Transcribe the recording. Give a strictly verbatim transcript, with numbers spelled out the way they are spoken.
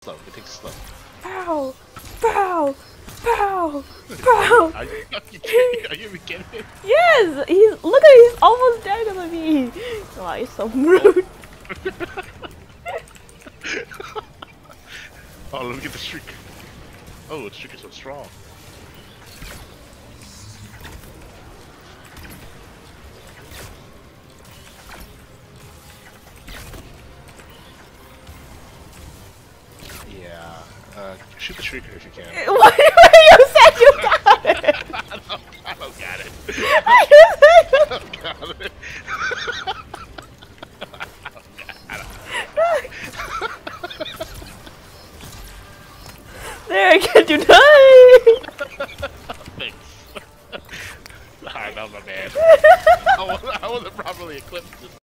slow. It takes slow. Pow! Pow! Pow! Pow! Are you, are you kidding? Are you kidding me? Yes! He's look at he's almost dead to me. Oh, he's so rude. Oh, let me get the shriek. Oh, the shriek is so strong. Yeah, uh, shoot the shrieker if you can. What? You said you got it! I don't, I don't got it. I don't got it. There, can you die? Thanks. Alright, that was my bad. I wasn't, I wasn't properly equipped.